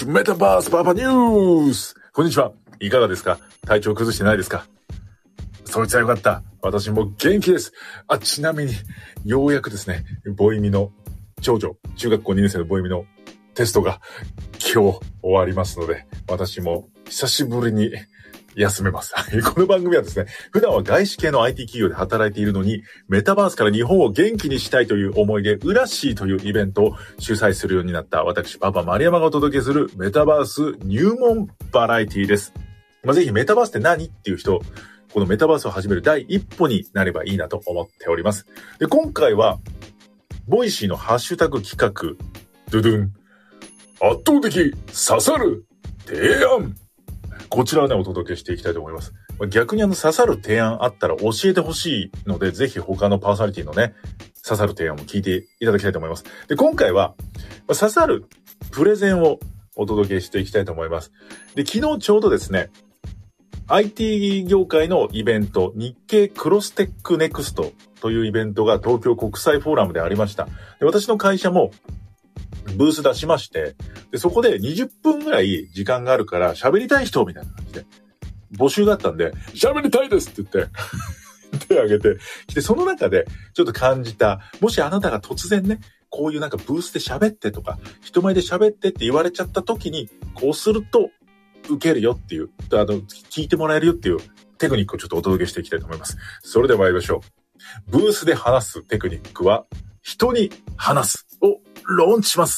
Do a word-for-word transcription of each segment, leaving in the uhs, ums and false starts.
メタバースパパニュース。こんにちは。いかがですか？体調崩してないですか？そいつはよかった。私も元気です。あ、ちなみに、ようやくですね、ボイミの長女、中学校にねん生のボイミのテストが今日終わりますので、私も久しぶりに休めます。この番組はですね、普段は外資系の アイティー 企業で働いているのに、メタバースから日本を元気にしたいという思いで、ウラッシーというイベントを主催するようになった私、パパ丸山がお届けするメタバース入門バラエティです。まあ、ぜひメタバースって何っていう人、このメタバースを始める第一歩になればいいなと思っております。で、今回は、ボイシーのハッシュタグ企画、ドゥドゥン、圧倒的刺さる提案。こちらをね、お届けしていきたいと思います。逆にあの、刺さる提案あったら教えてほしいので、ぜひ他のパーソナリティのね、刺さる提案も聞いていただきたいと思います。で、今回は、刺さるプレゼンをお届けしていきたいと思います。で、昨日ちょうどですね、アイティー 業界のイベント、日経クロステックネクストというイベントが東京国際フォーラムでありました。で、私の会社もブース出しまして、で、そこでにじゅっぷんぐらい時間があるから喋りたい人みたいな感じで募集があったんで、喋りたいですって言って手を挙げてきて、その中でちょっと感じた、もしあなたが突然ね、こういうなんかブースで喋ってとか、人前で喋ってって言われちゃった時に、こうすると受けるよっていう、あの、聞いてもらえるよっていうテクニックをちょっとお届けしていきたいと思います。それでは参りましょう。ブースで話すテクニックは、人に話すをローンチします。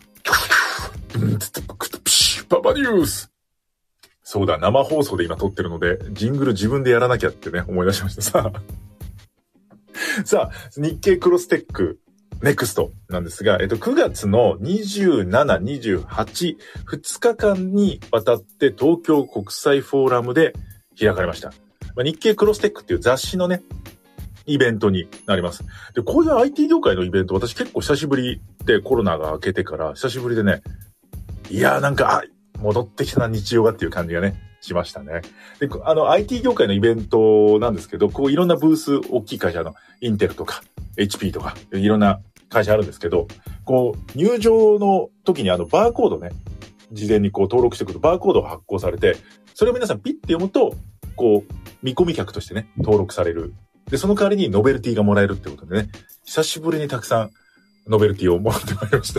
パパニュース。そうだ、生放送で今撮ってるので、ジングル自分でやらなきゃってね、思い出しました。さあ、さあ、日経クロステックネクストなんですが、えっと、くがつのにじゅうしち、にじゅうはち、ふつかかんにわたって東京国際フォーラムで開かれました。まあ、日経クロステックっていう雑誌のね、イベントになります。で、こういう アイティー 業界のイベント、私結構久しぶりで、コロナが明けてから久しぶりでね、いやーなんか、あ、戻ってきたな日常がっていう感じがね、しましたね。で、あの アイティー 業界のイベントなんですけど、こういろんなブース、大きい会社のインテルとか エイチピー とかいろんな会社あるんですけど、こう入場の時にあのバーコードね、事前にこう登録してくるバーコードが発行されて、それを皆さんピッて読むと、こう見込み客としてね、登録される。で、その代わりにノベルティがもらえるってことでね、久しぶりにたくさんノベルティをもらってまいりました。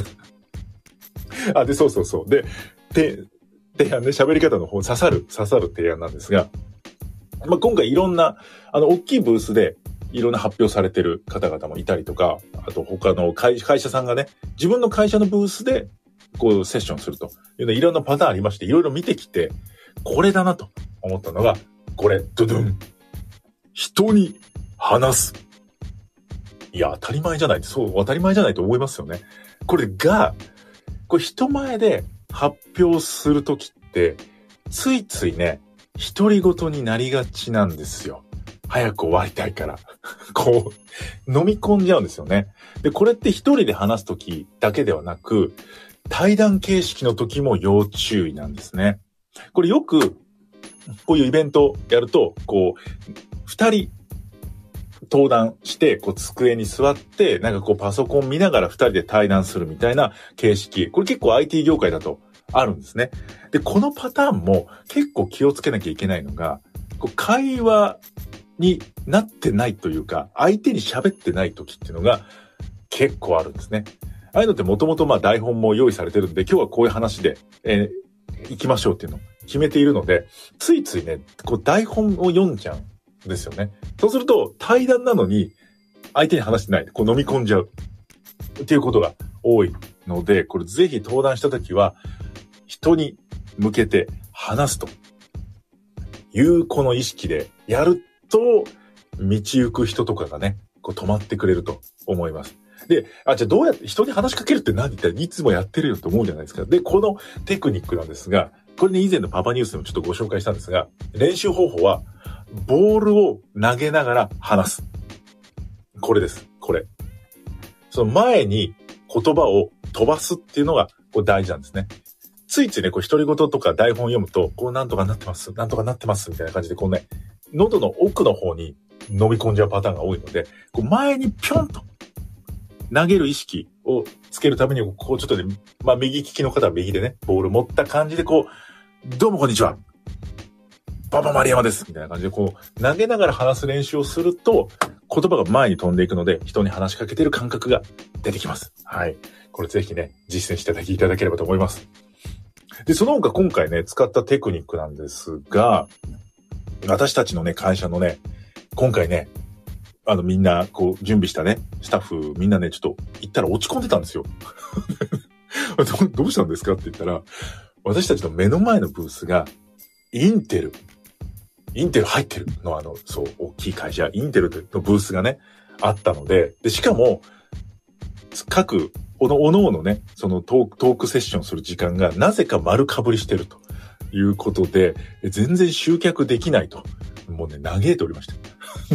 あ、で、そうそうそう。で、で、提案ね、喋り方の方、刺さる、刺さる提案なんですが、まあ、今回いろんな、あの、大きいブースでいろんな発表されてる方々もいたりとか、あと他の会、会社さんがね、自分の会社のブースで、こう、セッションするというのいろんなパターンありまして、いろいろ見てきて、これだなと思ったのが、これ、ドゥドゥン。人に話す。いや、当たり前じゃない。そう、当たり前じゃないと思いますよね。これが、これ人前で発表するときって、ついついね、独り言になりがちなんですよ。早く終わりたいから。こう、飲み込んじゃうんですよね。で、これって一人で話すときだけではなく、対談形式の時も要注意なんですね。これよく、こういうイベントやると、こう、二人、登壇して、こう、机に座って、なんかこう、パソコン見ながら二人で対談するみたいな形式。これ結構 アイティー 業界だとあるんですね。で、このパターンも結構気をつけなきゃいけないのが、こう会話になってないというか、相手に喋ってない時っていうのが結構あるんですね。ああいうのってもともとまあ台本も用意されてるんで、今日はこういう話で、えー、行きましょうっていうのを決めているので、ついついね、こう台本を読んじゃうんですよね。そうすると対談なのに相手に話してない。こう飲み込んじゃうっていうことが多いので、これぜひ登壇したときは人に向けて話すというこの意識でやると、道行く人とかがね、こう止まってくれると思います。で、あ、じゃあどうやって人に話しかけるって何っていつもやってるよと思うじゃないですか。で、このテクニックなんですが、これね、以前のパパニュースでもちょっとご紹介したんですが、練習方法は、ボールを投げながら話す。これです。これ。その前に言葉を飛ばすっていうのがこう大事なんですね。ついついね、こう独り言とか台本読むと、こうなんとかなってます、なんとかなってますみたいな感じで、こうね、喉の奥の方に飲み込んじゃうパターンが多いので、こう前にピョンと投げる意識をつけるために、こうちょっとね、まあ右利きの方は右でね、ボール持った感じでこう、どうもこんにちは。パパ丸山です。みたいな感じでこう、投げながら話す練習をすると、言葉が前に飛んでいくので、人に話しかけてる感覚が出てきます。はい。これぜひね、実践していただければと思います。で、その他今回ね、使ったテクニックなんですが、私たちのね、会社のね、今回ね、あのみんなこう準備したね、スタッフみんなね、ちょっと行ったら落ち込んでたんですよ。ど, どうしたんですかって言ったら、私たちの目の前のブースが、インテル。インテル入ってるのあの、そう、大きい会社、インテルのブースがね、あったので、で、しかも、各、おのおのおのね、そのトーク、トークセッションする時間がなぜか丸かぶりしてるということで、全然集客できないと。もうね、嘆いておりました。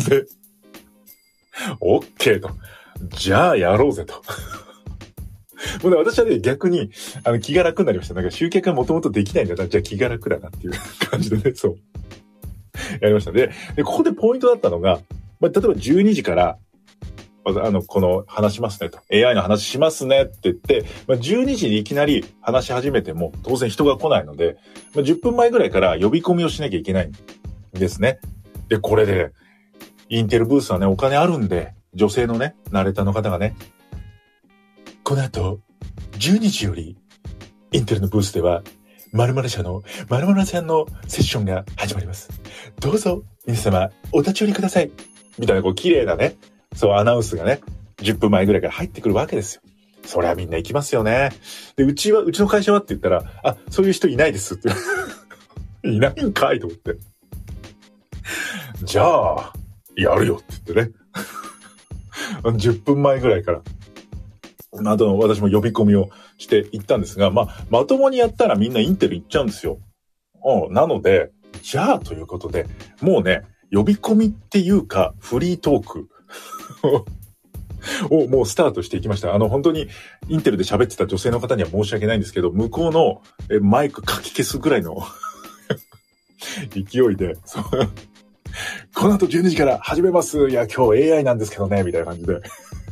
で、オッケーと。じゃあやろうぜと。もうね、私はね、逆に、あの、気が楽になりました。なんか集客がもともとできないんだったら、じゃあ気が楽だなっていう感じでね、そう。やりましたね。で、ここでポイントだったのが、まあ、例えばじゅうにじから、あの、この話しますねと。エーアイ の話しますねって言って、まあ、じゅうにじにいきなり話し始めても当然人が来ないので、まあ、じゅっぷんまえぐらいから呼び込みをしなきゃいけないんですね。で、これで、インテルブースはね、お金あるんで、女性のね、ナレーターの方がね、この後、じゅうにじより、インテルのブースでは、〇〇社の〇〇さんのセッションが始まります。どうぞ、皆様、お立ち寄りください。みたいな、こう、綺麗なね、そう、アナウンスがね、じゅっぷんまえぐらいから入ってくるわけですよ。そりゃみんな行きますよね。で、うちは、うちの会社はって言ったら、あ、そういう人いないですって。いないんかいと思って。じゃあ、やるよって言ってね。じゅっぷんまえぐらいから。あと、私も呼び込みをしていったんですが、まあ、まともにやったらみんなインテル行っちゃうんですよ。うん、なので、じゃあということで、もうね、呼び込みっていうか、フリートークをもうスタートしていきました。あの、本当にインテルで喋ってた女性の方には申し訳ないんですけど、向こうのえマイクかき消すぐらいの勢いで、そうこの後じゅうにじから始めます。いや、今日 エーアイ なんですけどね、みたいな感じで。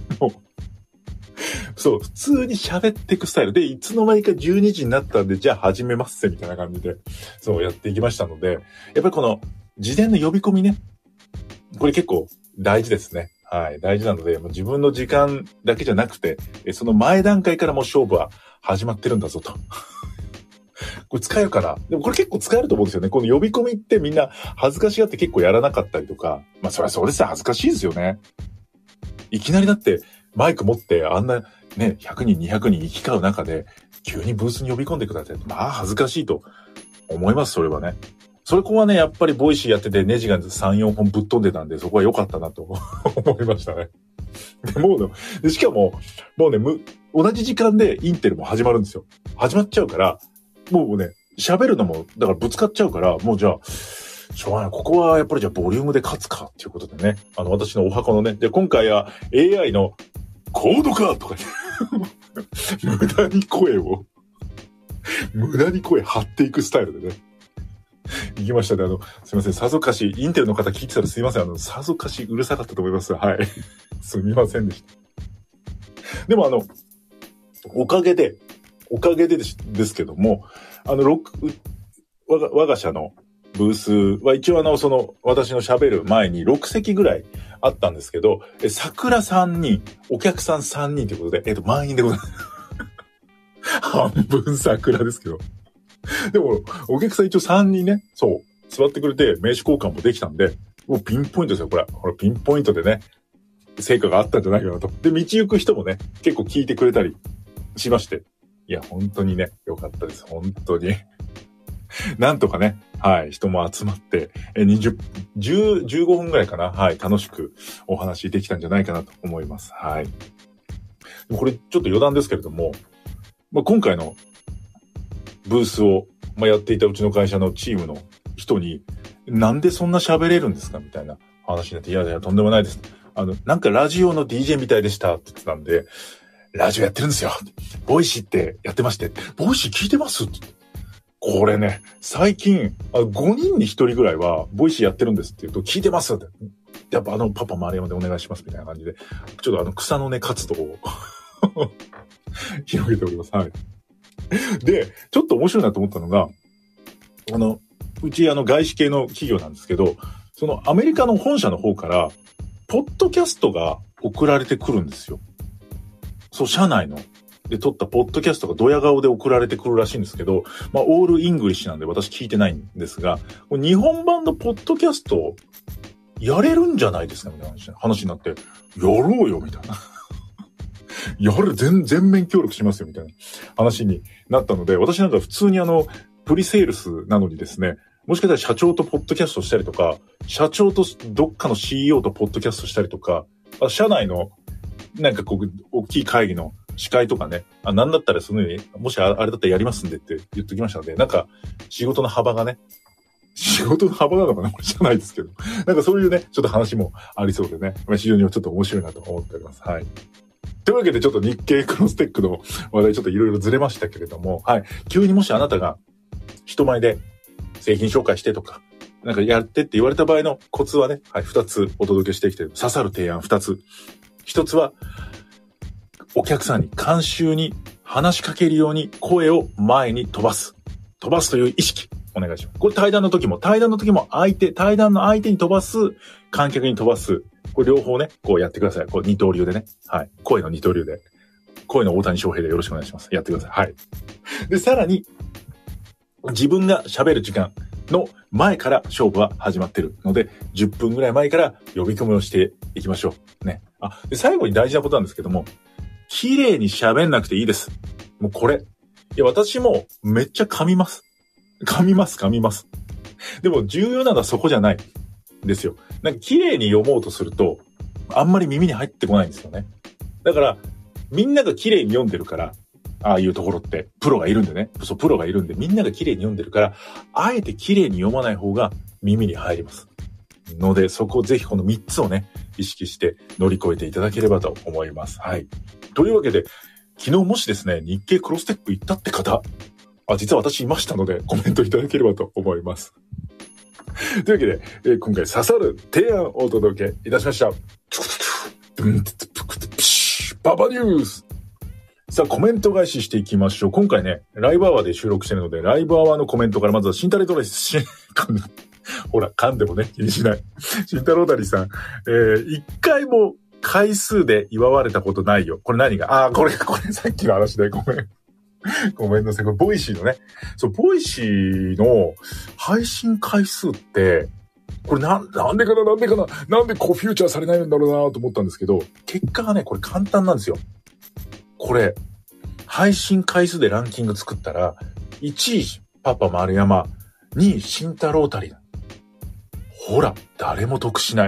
そう、普通に喋っていくスタイルで、いつの間にかじゅうにじになったんで、じゃあ始めますぜ、みたいな感じで、そうやっていきましたので、やっぱりこの、事前の呼び込みね、これ結構大事ですね。はい、大事なので、もう自分の時間だけじゃなくて、その前段階からもう勝負は始まってるんだぞと。これ使えるかな？でもこれ結構使えると思うんですよね。この呼び込みってみんな恥ずかしがって結構やらなかったりとか、まあそれはそれさ恥ずかしいですよね。いきなりだってマイク持ってあんなね、ひゃくにん、にひゃくにん行き交う中で急にブースに呼び込んでください。まあ恥ずかしいと思います、それはね。それこはね、やっぱりボイシーやっててネジがさん、よんほんぶっ飛んでたんで、そこは良かったなと思いましたね。でもうで、しかも、もうね、む、同じ時間でインテルも始まるんですよ。始まっちゃうから、もうね、喋るのも、だからぶつかっちゃうから、もうじゃあ、しょうがない。ここはやっぱりじゃあボリュームで勝つかっていうことでね。あの、私のお箱のね。で、今回は エーアイ のコードかとかね。無駄に声を、無駄に声張っていくスタイルでね。行きましたね。あの、すいません。さぞかし、インテルの方聞いてたらすいません。あの、さぞかしうるさかったと思います。はい。すみませんでした。でもあの、おかげで、おかげでです、ですけども、あの、ロック、我が、我が社のブースは一応あの、その、私の喋る前にろくせきぐらいあったんですけど、え、桜さんにん、お客さんさんにんということで、えっと、満員でございます。半分桜ですけど。でも、お客さん一応さんにんね、そう、座ってくれて名刺交換もできたんで、もうピンポイントですよ、これ。これピンポイントでね、成果があったんじゃないかなと。で、道行く人もね、結構聞いてくれたりしまして。いや、本当にね、良かったです。本当に。なんとかね、はい、人も集まって、え、にじゅう、じゅう、じゅうごふんぐらいかな、はい、楽しくお話できたんじゃないかなと思います。はい。これ、ちょっと余談ですけれども、まあ、今回のブースを、まあ、やっていたうちの会社のチームの人に、なんでそんな喋れるんですかみたいな話になって、いやいや、とんでもないです。あの、なんかラジオの ディージェー みたいでしたって言ってたんで、ラジオやってるんですよ。ボイシーってやってまして、ボイシー聞いてますって。これね、最近、ごにんにひとりぐらいは、ボイシーやってるんですって言うと、聞いてますって。やっぱあの、パパ丸山でお願いしますみたいな感じで、ちょっとあの、草の根活動を広げております。はい。で、ちょっと面白いなと思ったのが、あの、うちあの外資系の企業なんですけど、そのアメリカの本社の方から、ポッドキャストが送られてくるんですよ。そう、社内の。で、撮ったポッドキャストがドヤ顔で送られてくるらしいんですけど、まあ、オールイングリッシュなんで私聞いてないんですが、日本版のポッドキャスト、やれるんじゃないですかみたいな話になって、やろうよみたいな。やる、全、全面協力しますよみたいな話になったので、私なんか普通にあの、プリセールスなのにですね、もしかしたら社長とポッドキャストしたりとか、社長とどっかの シーイーオー とポッドキャストしたりとか、社内のなんかこう、大きい会議の司会とかね、あ、なんだったらそのように、もしあれだったらやりますんでって言っときましたので、なんか仕事の幅がね、仕事の幅なのかなこれじゃないですけど。なんかそういうね、ちょっと話もありそうでね、非常にちょっと面白いなと思っております。はい。というわけでちょっと日経クロステックの話題ちょっといろいろずれましたけれども、はい。急にもしあなたが人前で製品紹介してとか、なんかやってって言われた場合のコツはね、はい、二つお届けしてきて、刺さる提案二つ。一つは、お客さんに監修に話しかけるように声を前に飛ばす。飛ばすという意識。お願いします。これ対談の時も、対談の時も相手、対談の相手に飛ばす、観客に飛ばす。これ両方ね、こうやってください。こう二刀流でね。はい。声の二刀流で。声の大谷翔平でよろしくお願いします。やってください。はい。で、さらに、自分が喋る時間の前から勝負は始まってるので、じゅっぷんぐらい前から呼び込みをしていきましょう。ね。あ、で、最後に大事なことなんですけども、綺麗に喋んなくていいです。もうこれ。いや、私もめっちゃ噛みます。噛みます、噛みます。でも重要なのはそこじゃないんですよ。なんか綺麗に読もうとすると、あんまり耳に入ってこないんですよね。だから、みんなが綺麗に読んでるから、ああいうところって、プロがいるんでね。そう、プロがいるんで、みんなが綺麗に読んでるから、あえて綺麗に読まない方が耳に入ります。ので、そこをぜひこのみっつをね、意識して乗り越えていただければと思います。はい。というわけで、昨日もしですね、日経クロステック行ったって方、あ、実は私いましたので、コメントいただければと思います。というわけで、えー、今回刺さる提案をお届けいたしました。ババニュース。さあ、コメント返ししていきましょう。今回ね、ライブアワーで収録してるので、ライブアワーのコメントからまずはシンタレトラリス、ほら、噛んでもね、気にしない。シンタローダリさん、えー、一回も回数で祝われたことないよ。これ何が、あー、これ、これさっきの話でごめん。ごめんなさい。これ、ボイシーのね。そう、ボイシーの配信回数って、これな、なんでかな、なんでかな、なんでこうフューチャーされないんだろうなと思ったんですけど、結果がね、これ簡単なんですよ。これ、配信回数でランキング作ったら、いちいパパ丸山、にい慎太郎たりだ。ほら、誰も得しない。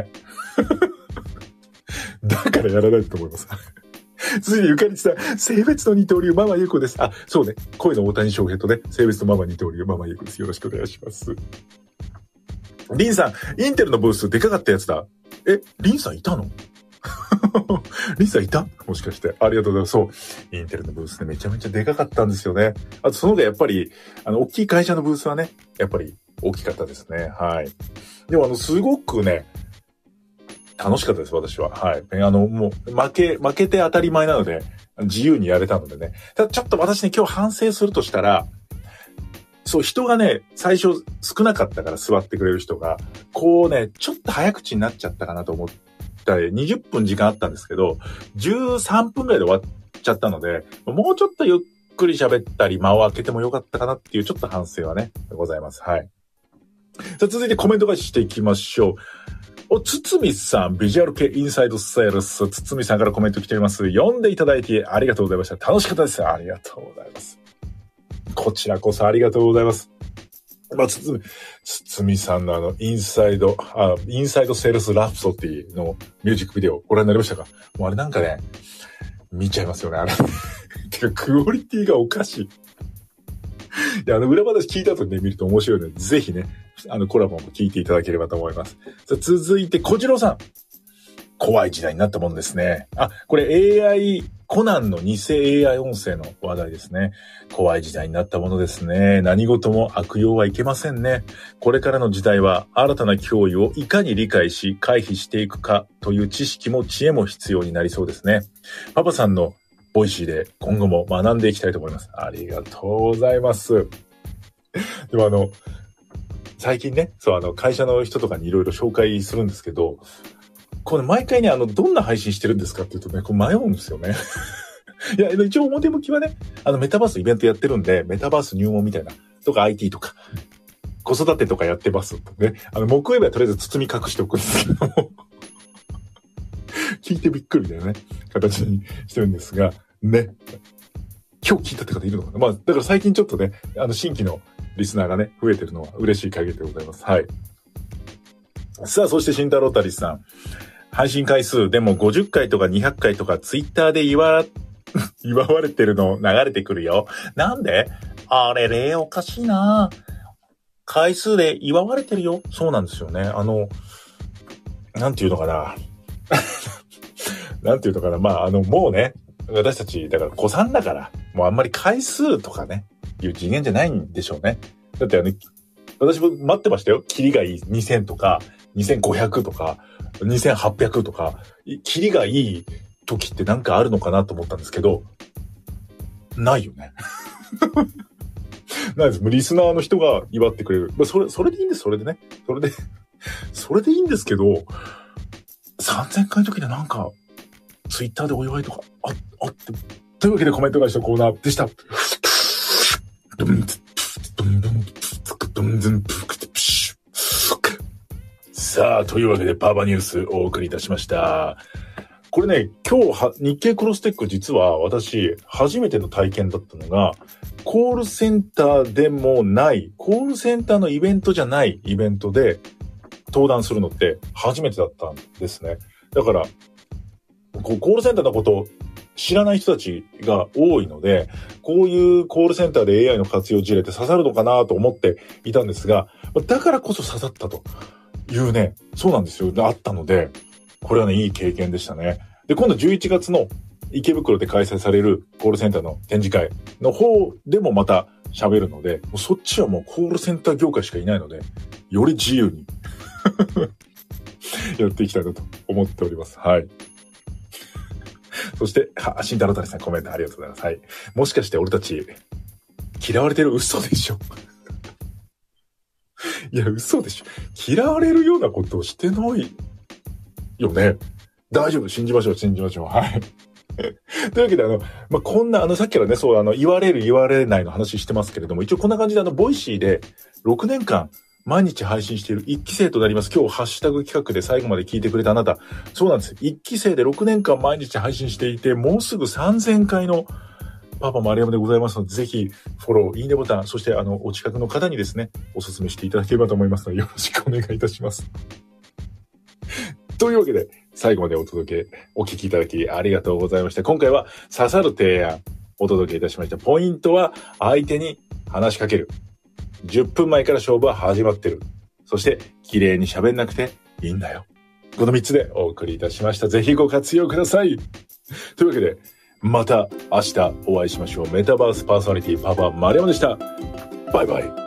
だからやらないと思います。続いてゆかりちさん、性別の二刀流、ママゆうこです。あ、そうね。声の大谷翔平とね、性別のママ二刀流、ママゆうこです。よろしくお願いします。リンさん、インテルのブースでかかったやつだ。え、リンさんいたのリンさんいたもしかして。ありがとうございます。そう。インテルのブースでめちゃめちゃでかかったんですよね。あとその他やっぱり、あの、大きい会社のブースはね、やっぱり大きかったですね。はい。でもあの、すごくね、楽しかったです、私は。はい。あの、もう、負け、負けて当たり前なので、自由にやれたのでね。ただちょっと私ね、今日反省するとしたら、そう、人がね、最初少なかったから座ってくれる人が、こうね、ちょっと早口になっちゃったかなと思ったり、にじゅっぷん時間あったんですけど、じゅうさんぷんぐらいで終わっちゃったので、もうちょっとゆっくり喋ったり、間を空けてもよかったかなっていうちょっと反省はね、ございます。はい。さあ続いてコメント返ししていきましょう。お、つつみさん、ビジュアル系インサイドセールス、つつみさんからコメント来ております。読んでいただいてありがとうございました。楽しかったです。ありがとうございます。こちらこそありがとうございます。まあ、つつみ、つつみさんのあの、インサイド、あ、インサイドセールスラプソディのミュージックビデオご覧になりましたか？もうあれなんかね、見ちゃいますよね、あれ。てか、クオリティがおかしい。いや、あの、裏話聞いた後にね、見ると面白いので、ぜひね、あの、コラボも聞いていただければと思います。さあ続いて、小次郎さん。怖い時代になったものですね。あ、これ エーアイ、コナンの偽 エーアイ 音声の話題ですね。怖い時代になったものですね。何事も悪用はいけませんね。これからの時代は新たな脅威をいかに理解し回避していくかという知識も知恵も必要になりそうですね。パパさんのボイシーで今後も学んでいきたいと思います。ありがとうございます。でもあの、最近ね、そうあの、会社の人とかにいろいろ紹介するんですけど、これ毎回ね、あの、どんな配信してるんですかって言うとね、こう迷うんですよね。いや、一応表向きはね、あの、メタバースイベントやってるんで、メタバース入門みたいな、とか アイティー とか、子育てとかやってますとね。あの、木曜日はとりあえず包み隠しておくんですけども、聞いてびっくりだよね、形にしてるんですが、ね。今日聞いたって方いるのかな。まあ、だから最近ちょっとね、あの、新規のリスナーがね、増えてるのは嬉しい限りでございます。はい。さあ、そして慎太郎たりさん。配信回数でもごじゅっかいとかにひゃっかいとかツイッターで祝、祝われてるの流れてくるよ。なんで？あれれ、おかしいな。回数で祝われてるよ。そうなんですよね。あの、なんていうのかな。なんていうのかな。まあ、あの、もうね、私たち、だから、子さんだから、もうあんまり回数とかね、いう次元じゃないんでしょうね。だってあの、私も待ってましたよ。キリがいいにせんとか、にせんごひゃくとか、にせんはっぴゃくとか、キリがいい時ってなんかあるのかなと思ったんですけど、ないよね。ないです。もうリスナーの人が祝ってくれる。まあ、それ、それでいいんです、それでね。それで、それでいいんですけど、さんぜんかいの時でなんか、ツイッターでお祝いとか、あ、あって、というわけでコメント返しのコーナーでした。さあ、というわけでパパニュースお送りいたしました。これね、今日は日経クロステック実は私初めての体験だったのが、コールセンターでもない、コールセンターのイベントじゃないイベントで登壇するのって初めてだったんですね。だから、こうコールセンターのことを知らない人たちが多いので、こういうコールセンターで エーアイ の活用事例って刺さるのかなと思っていたんですが、だからこそ刺さったというね、そうなんですよ。あったので、これはね、いい経験でしたね。で、今度じゅういちがつの池袋で開催されるコールセンターの展示会の方でもまた喋るので、もうそっちはもうコールセンター業界しかいないので、より自由にやっていきたいなと思っております。はい。そして、は、慎太郎谷さんコメントありがとうございます。はい。もしかして俺たち、嫌われてる？嘘でしょいや、嘘でしょ。嫌われるようなことをしてないよね。大丈夫。信じましょう、信じましょう。はい。というわけで、あの、まあ、こんな、あの、さっきからね、そう、あの、言われる、言われないの話してますけれども、一応こんな感じで、あの、ボイシーでろくねんかん毎日配信しているいっき生となります。今日、ハッシュタグ企画で最後まで聞いてくれたあなた。そうなんです。いっき生でろくねんかん毎日配信していて、もうすぐさんぜんかいのパパ丸山でございますので、ぜひ、フォロー、いいねボタン、そして、あの、お近くの方にですね、お勧めしていただければと思いますので、よろしくお願いいたします。というわけで、最後までお届け、お聞きいただきありがとうございました。今回は刺さる提案、お届けいたしました。ポイントは、相手に話しかける。じゅっぷんまえから勝負は始まってる。そして、綺麗に喋んなくていいんだよ。このみっつでお送りいたしました。ぜひご活用ください。というわけで、また明日お会いしましょう。メタバースパーソナリティパパ丸山でした。バイバイ。